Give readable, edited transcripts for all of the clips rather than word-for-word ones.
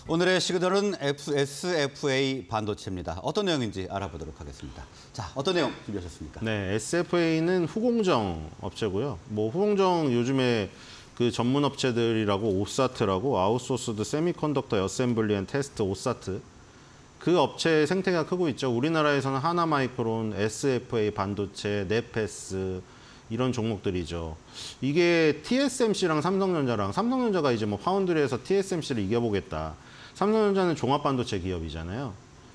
오늘의 시그널은 SFA 반도체입니다. 어떤 내용인지 알아보도록 하겠습니다. 자, 어떤 내용 준비하셨습니까? 네, SFA는 후공정 업체고요. 후공정 요즘에 그 전문 업체들이라고 오사트라고 아웃소스드 세미컨덕터 어셈블리 앤 테스트 오사트 그 업체 생태계가 크고 있죠. 우리나라에서는 하나마이크론, SFA 반도체, 네페스 이런 종목들이죠. 이게 TSMC랑 삼성전자가 이제 파운드리에서 TSMC를 이겨보겠다. 삼성전자는 종합반도체 기업이잖아요.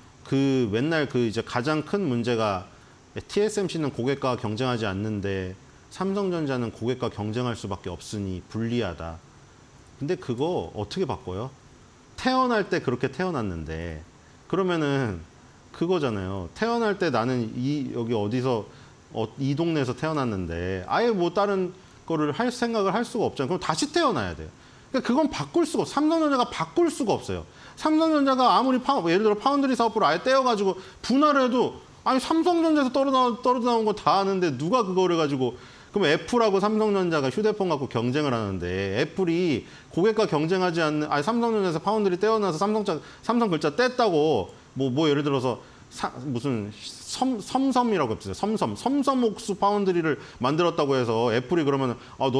맨날 이제 가장 큰 문제가 TSMC는 고객과 경쟁하지 않는데 삼성전자는 고객과 경쟁할 수밖에 없으니 불리하다. 근데 그거 어떻게 바꿔요? 태어날 때 그렇게 태어났는데 그러면은 그거잖아요. 태어날 때 나는 여기 어디서 이 동네에서 태어났는데 아예 다른 거를 할 생각을 할 수가 없잖아요. 그럼 다시 태어나야 돼요. 그러니까 그건 바꿀 수가 없어요. 삼성전자가 바꿀 수가 없어요. 삼성전자가 아무리 예를 들어 파운드리 사업부를 아예 떼어가지고 분할을 해도 아니 삼성전자에서 떨어져 나온 거 다 아는데 누가 그거를 가지고 그럼 애플하고 삼성전자가 휴대폰 갖고 경쟁을 하는데 애플이 고객과 경쟁하지 않는 삼성전자에서 파운드리 떼어놔서 삼성 글자 뗐다고 예를 들어서 무슨 섬섬이라고 했어요. 섬섬옥수 파운드리를 만들었다고 해서 애플이 그러면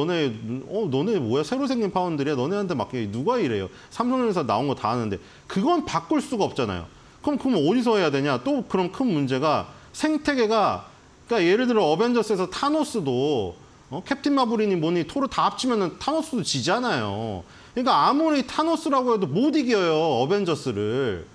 너네 뭐야 새로 생긴 파운드리야 너네한테 맡겨 누가 이래요. 삼성전자에서 나온 거 다 아는데 그건 바꿀 수가 없잖아요. 그럼 어디서 해야 되냐? 또 그럼 큰 문제가 생태계가 그러니까 예를 들어 어벤져스에서 타노스도 캡틴 마블이니 뭐니 토르 다 합치면은 타노스도 지잖아요. 그러니까 아무리 타노스라고 해도 못 이겨요 어벤져스를.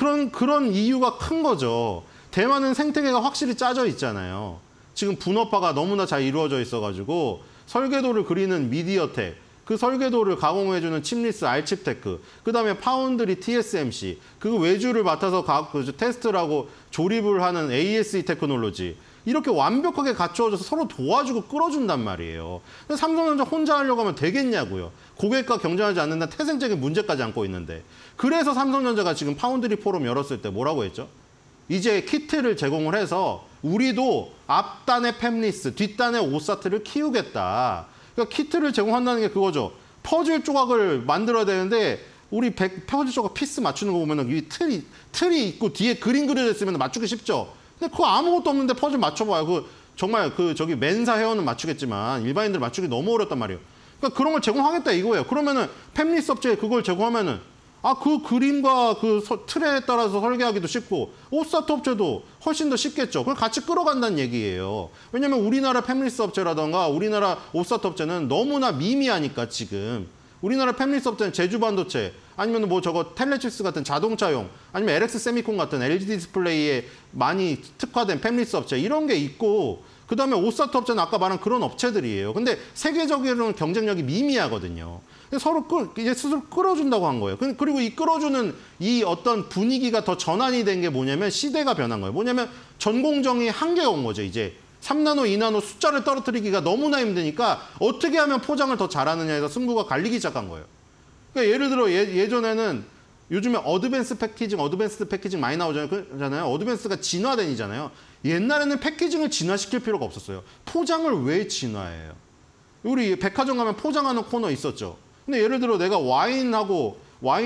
그런 이유가 큰 거죠. 대만은 생태계가 확실히 짜져 있잖아요. 지금 분업화가 너무나 잘 이루어져 있어가지고 설계도를 그리는 미디어텍, 그 설계도를 가공해주는 칩리스 알칩테크, 그다음에 파운드리 TSMC, 그 외주를 맡아서 테스트를 하고 조립을 하는 ASE 테크놀로지 이렇게 완벽하게 갖추어져서 서로 도와주고 끌어준단 말이에요. 근데 삼성전자 혼자 하려고 하면 되겠냐고요. 고객과 경쟁하지 않는다는 태생적인 문제까지 안고 있는데. 그래서 삼성전자가 지금 파운드리 포럼 열었을 때 뭐라고 했죠? 이제 키트를 제공을 해서 우리도 앞단의 팹리스, 뒷단의 오사트를 키우겠다. 그러니까 키트를 제공한다는 게 그거죠. 퍼즐 조각을 만들어야 되는데 우리 퍼즐 조각 피스 맞추는 거 보면 이 틀이 있고 뒤에 그림 그려져 있으면 맞추기 쉽죠. 근데 그거 아무것도 없는데 퍼즐 맞춰봐요. 정말 저기 맨사 회원은 맞추겠지만 일반인들 맞추기 너무 어렵단 말이에요. 그러니까 그런 걸 제공하겠다 이거예요. 그러면은 팹리스 업체에 그걸 제공하면은 그 그림과 그 틀에 따라서 설계하기도 쉽고 오사트 업체도 훨씬 더 쉽겠죠. 그걸 같이 끌어간다는 얘기예요. 왜냐면 우리나라 팹리스 업체라던가 우리나라 오사트 업체는 너무나 미미하니까 지금. 우리나라 팹리스 업체는 제주 반도체 아니면 텔레치스 같은 자동차용 아니면 LX 세미콘 같은 LG 디스플레이에 많이 특화된 팹리스 업체 이런 게 있고 그다음에 오사트 업체는 아까 말한 그런 업체들이에요. 근데 세계적으로는 경쟁력이 미미하거든요. 서로 이제 스스로 끌어준다고 한 거예요. 그리고 이 끌어주는 이 어떤 분위기가 더 전환이 된 게 뭐냐면 시대가 변한 거예요. 뭐냐면 전공정이 한계가 온 거죠. 이제 3나노, 2나노 숫자를 떨어뜨리기가 너무나 힘드니까 어떻게 하면 포장을 더 잘하느냐 해서 승부가 갈리기 시작한 거예요. 그러니까 예를 들어 예전에는 요즘에 어드밴스드 패키징 많이 나오잖아요. 어드밴스가 진화된이잖아요. 옛날에는 패키징을 진화시킬 필요가 없었어요. 포장을 왜 진화해요? 우리 백화점 가면 포장하는 코너 있었죠. 근데 예를 들어 내가 와인하고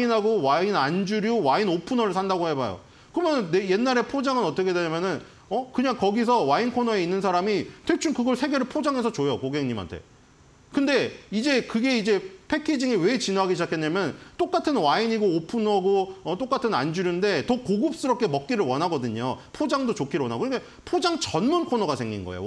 와인 안주류, 와인 오프너를 산다고 해봐요. 그러면 옛날에 포장은 어떻게 되냐면은 그냥 거기서 와인 코너에 있는 사람이 대충 그걸 3개를 포장해서 줘요 고객님한테. 근데 그게 이제 패키징이 왜 진화하기 시작했냐면 똑같은 와인이고 오프너고 똑같은 안주류인데 더 고급스럽게 먹기를 원하거든요. 포장도 좋기를 원하고. 그러니까 포장 전문 코너가 생긴 거예요.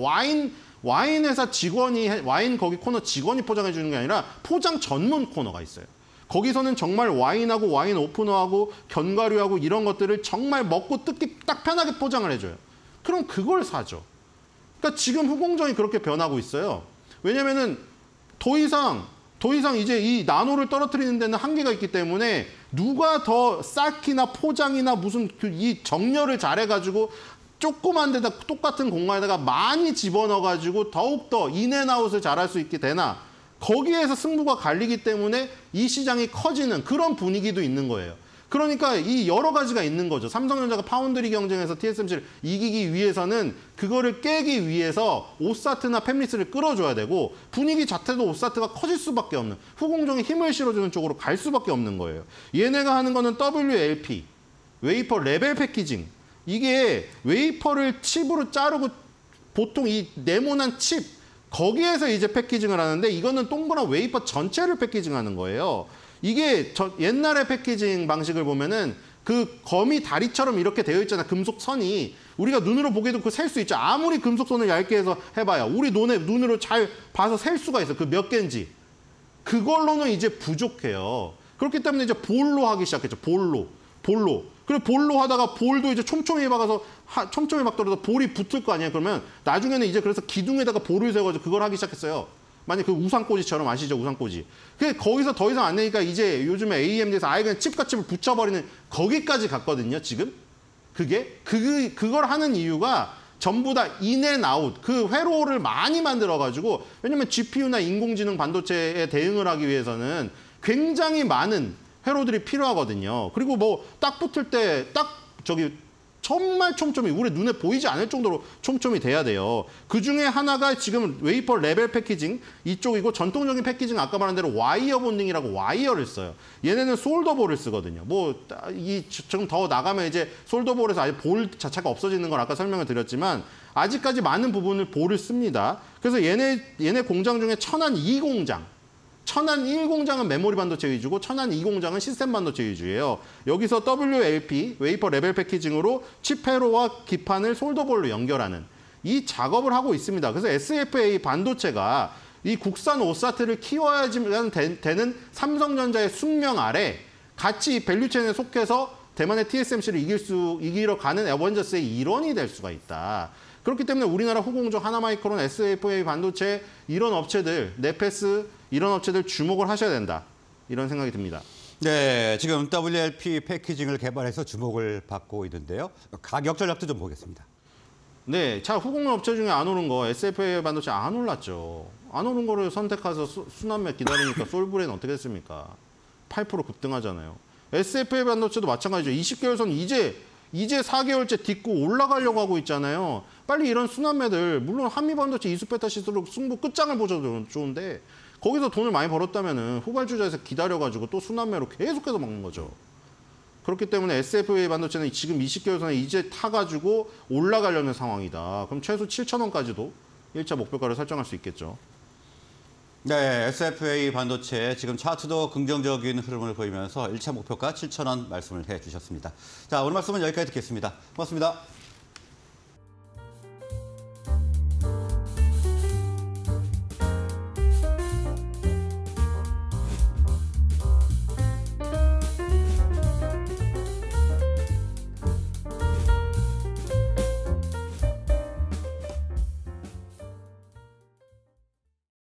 와인 회사 직원이 와인 거기 코너 직원이 포장해 주는 게 아니라 포장 전문 코너가 있어요. 거기서는 정말 와인하고 와인 오프너하고 견과류하고 이런 것들을 정말 먹고 뜯기 딱 편하게 포장을 해줘요. 그럼 그걸 사죠. 그러니까 지금 후공정이 그렇게 변하고 있어요. 왜냐면은 더 이상 이제 이 나노를 떨어뜨리는 데는 한계가 있기 때문에 누가 더 쌓기나 포장이나 무슨 이 정렬을 잘해가지고 조그만 데다 똑같은 공간에다가 많이 집어넣어가지고 더욱더 인앤아웃을 잘할 수 있게 되나 거기에서 승부가 갈리기 때문에 이 시장이 커지는 그런 분위기도 있는 거예요. 그러니까 이 여러 가지가 있는 거죠. 삼성전자가 파운드리 경쟁에서 TSMC를 이기기 위해서는 그거를 깨기 위해서 오사트나 팹리스를 끌어줘야 되고 분위기 자체도 오사트가 커질 수밖에 없는 후공정에 힘을 실어주는 쪽으로 갈 수밖에 없는 거예요. 얘네가 하는 거는 WLP, 웨이퍼 레벨 패키징. 이게 웨이퍼를 칩으로 자르고 보통 이 네모난 칩 거기에서 이제 패키징을 하는데 이거는 동그란 웨이퍼 전체를 패키징하는 거예요. 이게 옛날의 패키징 방식을 보면은 그 거미 다리처럼 이렇게 되어 있잖아. 금속 선이. 우리가 눈으로 보기에도 그 셀 수 있죠. 아무리 금속 선을 얇게 해서 해봐야 우리 눈으로 잘 봐서 셀 수가 있어. 그 몇 개인지. 그걸로는 이제 부족해요. 그렇기 때문에 이제 볼로 하기 시작했죠. 볼로. 그리고 볼로 하다가 볼도 이제 촘촘히 박아서 촘촘히 박더라도 볼이 붙을 거 아니에요. 그러면 나중에는 이제 그래서 기둥에다가 볼을 세워가지고 그걸 하기 시작했어요. 만약 그 우산꽂이처럼 아시죠? 우산꽂이. 그 거기서 더 이상 안 되니까 이제 요즘에 AMD에서 아예 그냥 칩과 칩을 붙여버리는 거기까지 갔거든요. 지금 그걸 하는 이유가 전부 다 인앤아웃 그 회로를 많이 만들어가지고 왜냐면 GPU나 인공지능 반도체에 대응을 하기 위해서는 굉장히 많은 회로들이 필요하거든요. 그리고 뭐 딱 붙을 때 딱 정말 촘촘히 우리 눈에 보이지 않을 정도로 촘촘히 돼야 돼요. 그중에 하나가 지금 웨이퍼 레벨 패키징 이쪽이고 전통적인 패키징 아까 말한 대로 와이어 본딩이라고 와이어를 써요. 얘네는 솔더볼을 쓰거든요. 지금 더 나가면 이제 솔더볼에서 아예 볼 자체가 없어지는 걸 아까 설명을 드렸지만 아직까지 많은 부분을 볼을 씁니다. 그래서 얘네 공장 중에 천안 2공장 천안 1공장은 메모리 반도체 위주고 천안 2공장은 시스템 반도체 위주예요. 여기서 WLP, 웨이퍼 레벨 패키징으로 칩 회로와 기판을 솔더볼로 연결하는 이 작업을 하고 있습니다. 그래서 SFA 반도체가 이 국산 오사트를 키워야지만 되는 삼성전자의 숙명 아래 같이 밸류체인에 속해서 대만의 TSMC를 이기러 가는 어벤져스의 일원이 될 수가 있다. 그렇기 때문에 우리나라 후공정, 하나마이크론, SFA 반도체 이런 업체들, 네페스 이런 업체들 주목을 하셔야 된다. 이런 생각이 듭니다. 네, 지금 WLP 패키징을 개발해서 주목을 받고 있는데요. 가격 전략도 좀 보겠습니다. 네, 자 후공정 업체 중에 안 오른 거 SFA 반도체 안 올랐죠. 안 오른 거를 선택해서 순환매 기다리니까 솔브레인 어떻게 됐습니까? 8% 급등하잖아요. SFA 반도체도 마찬가지죠. 20개월 선 이제 4개월째 딛고 올라가려고 하고 있잖아요. 빨리 이런 순환매들 물론 한미반도체 이수페타 시스로 승부 끝장을 보셔도 좋은데 거기서 돈을 많이 벌었다면 후발주자에서 기다려가지고 또 순환매로 계속해서 먹는 거죠. 그렇기 때문에 SFA 반도체는 지금 20개월 선에 이제 타가지고 올라가려는 상황이다. 그럼 최소 7,000원까지도 1차 목표가를 설정할 수 있겠죠. 네, SFA 반도체 지금 차트도 긍정적인 흐름을 보이면서 1차 목표가 7,000원 말씀을 해주셨습니다. 자, 오늘 말씀은 여기까지 듣겠습니다. 고맙습니다.